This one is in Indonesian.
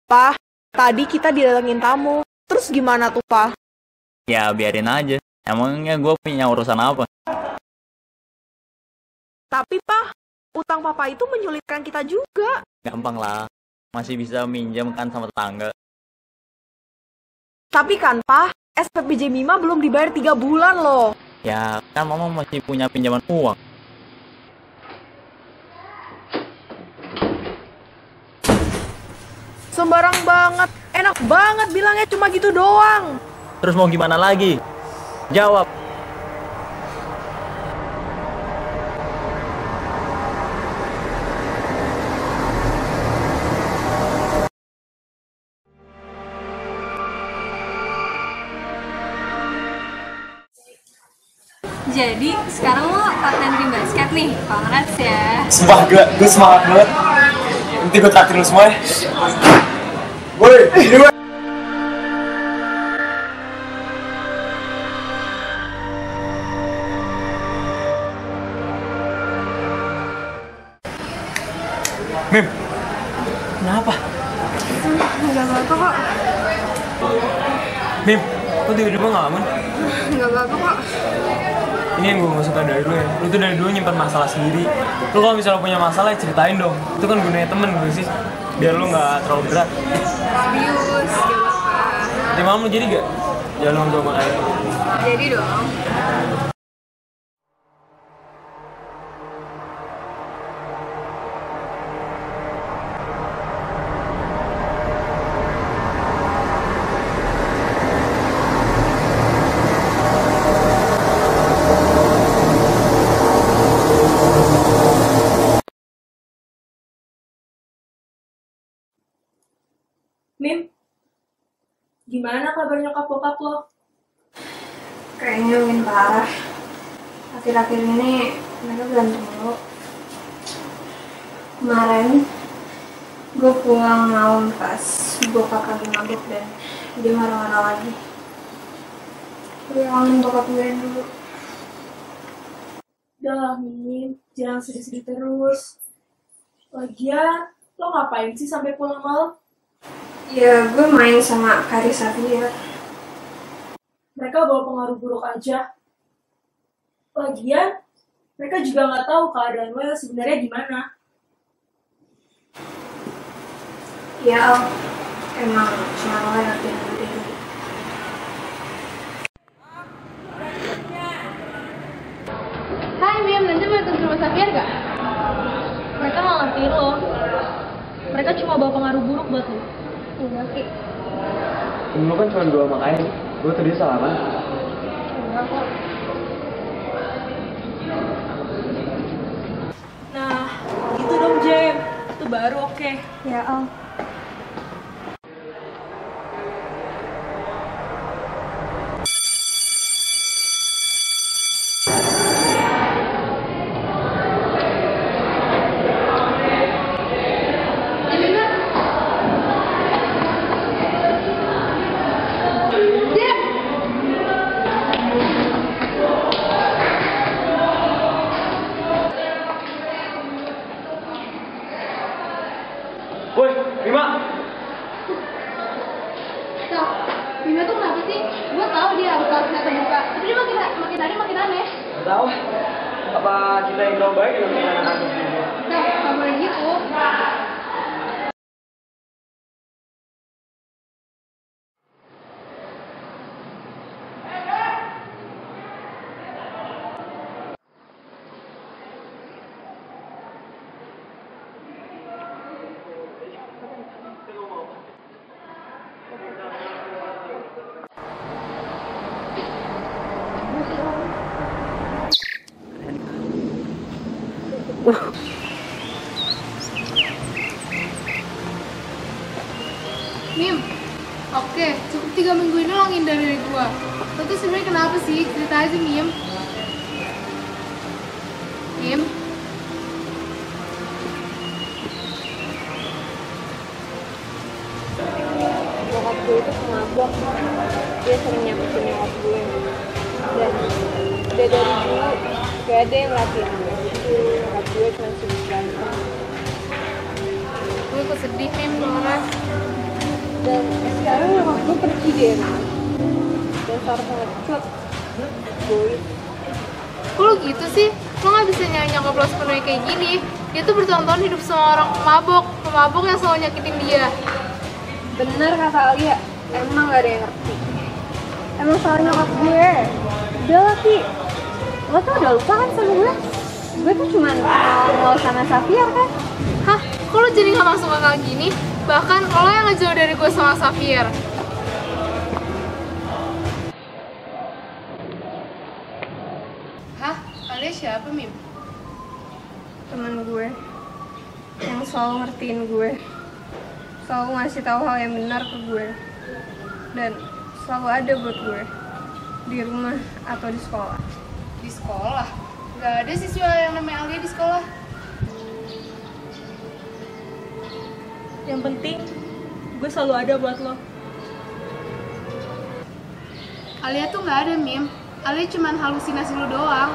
Pak, tadi kita didatengin tamu. Terus gimana tuh, Pak? Ya biarin aja. Emangnya gue punya urusan apa? Tapi, Pak, utang Papa itu menyulitkan kita juga. Gampang lah. Masih bisa minjam kan sama tetangga. Tapi kan, Pak, SPPJ Mima belum dibayar 3 bulan loh. Ya kan mama masih punya pinjaman uang. Sembarang banget. Enak banget bilangnya cuma gitu doang. Terus mau gimana lagi? Jawab. Jadi sekarang lo latihan tim basket nih, congrats ya. Sumpah gue semangat banget. Nanti gue traktir lu semua ya. Woi, ini gue. Mim, kenapa? Gak apa-apa kok. Mim, kok tiba-tiba ngelamun? Gak apa-apa kok. Ini yang gue gak suka dari lu ya. Lu tuh dari dulu nyimpan masalah sendiri. Lu kalau misalnya punya masalah ya ceritain dong. Itu kan gunanya temen gue sih. Biar lu gak terlalu berat. Serius, gak apa-apa. Nanti malam lu jadi gak? Jalan gue makan itu. Jadi dong. Mim, gimana kabar nyokap bokap lo? Kayaknya makin parah. Akhir-akhir ini mereka berantem mulu. Kemarin gue pulang malam pas bokap lagi mabuk dan dia marah-marah lagi. Gue kangen bokap gue yang dulu. Udah lah Mim, jangan sedih-sedih terus. Lagian, lo ngapain sih sampai pulang malam? Ya gue main sama Kari Safia. Mereka bawa pengaruh buruk aja. Lagian, mereka juga nggak tahu keadaan lo sebenarnya gimana. Ya Al, emang cuma lo yang ngerti yang gue dulu. Hai Mim, nanti mau datang ke rumah Safir gak? Mereka gak ngerti lo. Mereka cuma bawa pengaruh buruk buat lo. Enggak Ki. Lu kan cuma 2 makanya. Gue tadi salah kan? Enggak kok. Nah, gitu dong Jem. Itu baru oke. Ya Al. Woi, Bima! Nah, Bima tuh kenapa sih? Gue tau dia harus kelasnya terbuka. Tapi dia makin hari makin aneh. Gak tau. Apa kita yang terlalu baik dengan anak-anak ini? Nah, gak boleh gitu. Mim, oke, cukup 3 minggu ini lo ngindar dari gue. Lo tuh sebenarnya kenapa sih? Cerita aja Mim. Mim? Bokap gue itu pemabok. Dia sering nyakitin nyokap gue. Dan udah dari dulu gak ada yang latihan gue. Nyokap gue cuma sibuk berantem. Gue ikut sedih Mim, Nora. Dan sekarang nyokap gue pergi deh rumah. Dan seharusnya ngecut boy. Kok lo gitu sih? Lo gak bisa nyanyi nyokap lo sepenuhnya kayak gini. Dia tuh bertahun-tahun hidup sama orang pemabok yang selalu nyakitin dia. Bener kata Alia, emang gak ada yang ngerti. Emang salah nyokap gue. Udah lah Ki, lo tuh udah lupa kan sama gue? Gue tuh cuma mau sama Safir kan? Hah? Kok lo jadi gak masuk akal gini? Bahkan lo yang ngejauh dari gue sama Safir. Hah? Alia siapa, Mim? Temen gue yang selalu ngertiin gue, selalu ngasih tahu hal yang benar ke gue, dan selalu ada buat gue di rumah atau di sekolah. Di sekolah? Gak ada siswa yang namanya Alia di sekolah. Yang penting gue selalu ada buat lo. Alia tuh gak ada, Mim. Alia cuman halusinasi lo doang.